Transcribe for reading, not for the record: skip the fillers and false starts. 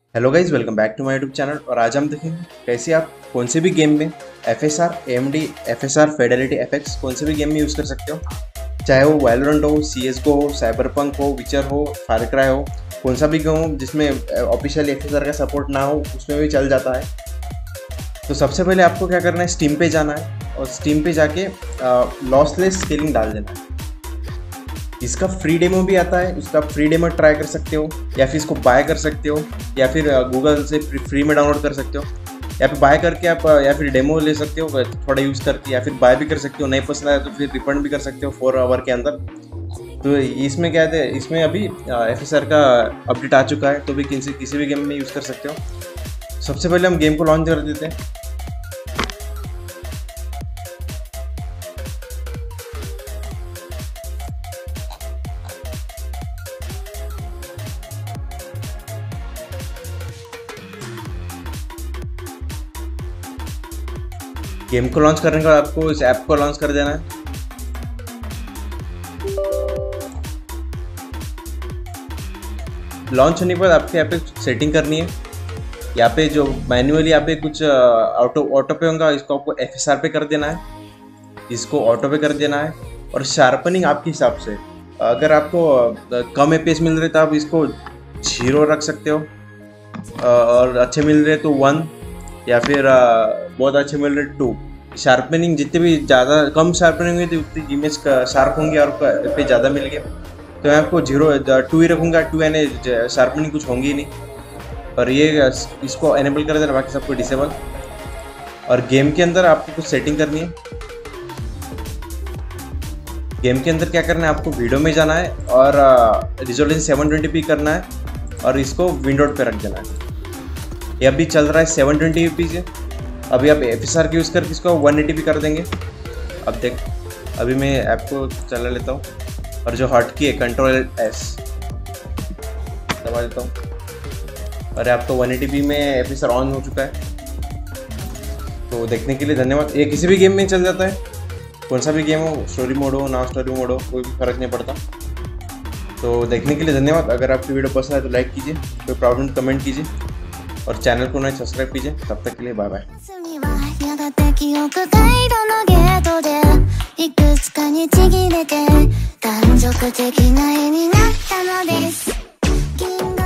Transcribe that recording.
Hello guys, welcome back to my YouTube channel. और आज हम देखेंगे कैसे आप कौन से भी गेम में FSR, AMD, FSR, Fidelity FX कौन से भी गेम में यूज़ कर सकते हो। चाहे वो वैलोरेंट हो, CSGO हो, साइबरपंक हो, विचर हो, फार क्राई हो, कौन सा भी गेम हो जिसमें ऑफिशियल FSR का सपोर्ट ना हो उसमें भी चल जाता है। तो सबसे पहले आपको क्या करना है, स्टीम पे जाना है और स्टीम पे जाके लॉसलेस स्केलिंग डाल देना है। इसका फ्री डेमो भी आता है, उसका फ्री डेमो ट्राई कर सकते हो या फिर इसको बाय कर सकते हो या फिर गूगल से फ्री में डाउनलोड कर सकते हो या फिर बाय करके आप या फिर डेमो ले सकते हो थोड़ा यूज़ करके, या फिर बाय भी कर सकते हो। नहीं पसंद आया तो फिर रिफंड भी कर सकते हो 4 आवर के अंदर। तो इसमें क्या है, इसमें अभी FSR का अपडेट आ चुका है, तो भी किसी भी गेम में यूज़ कर सकते हो। सबसे पहले हम गेम को लॉन्च कर देते हैं। गेम को लॉन्च करने के बाद आपको इस ऐप को लॉन्च कर देना है। लॉन्च होने के बाद आपके यहाँ पे सेटिंग करनी है। यहाँ पे जो मैन्युअली यहाँ पे कुछ ऑटो पे होगा, इसको आपको FSR पे कर देना है, इसको ऑटो पे कर देना है। और शार्पनिंग आपके हिसाब से, अगर आपको कम FPS मिल रहे तो आप इसको 0 रख सकते हो, और अच्छे मिल रहे तो 1, या फिर बहुत अच्छे मिल रहे 2। शार्पनिंग जितने भी ज़्यादा कम शार्पनिंग हुई तो उतनी इमेज का शार्प होंगे और पे ज़्यादा मिल गया, तो मैं आपको 2 ही रखूँगा। 2 यानी शार्पनिंग कुछ होंगी ही नहीं। और ये इसको एनेबल कर देना, बाकी सबको डिसेबल। और गेम के अंदर आपको कुछ सेटिंग करनी है। गेम के अंदर क्या करना है, आपको वीडियो में जाना है और रिजोल्यूशन 720p करना है और इसको विंडोड पे रख देना है। ये अभी चल रहा है 720p से। अभी आप FSR के यूज़ करके इसको 180p कर देंगे। अब देख, अभी मैं ऐप को चला लेता हूँ और जो हॉट की है Ctrl+S दबा देता हूँ और आपको 180p में FSR ऑन हो चुका है। तो देखने के लिए धन्यवाद। ये किसी भी गेम में चल जाता है, कौन सा भी गेम हो, स्टोरी मोड हो ना स्टोरी मोड हो, कोई भी फर्क नहीं पड़ता। तो देखने के लिए धन्यवाद। अगर आपकी वीडियो पसंद है तो लाइक कीजिए, कोई प्रॉब्लम कमेंट कीजिए और चैनल को नए सब्सक्राइब कीजिए। तब तक के लिए बाय बाय। 記憶回路のゲートでいくつかにちぎれて断続的な絵になったのです。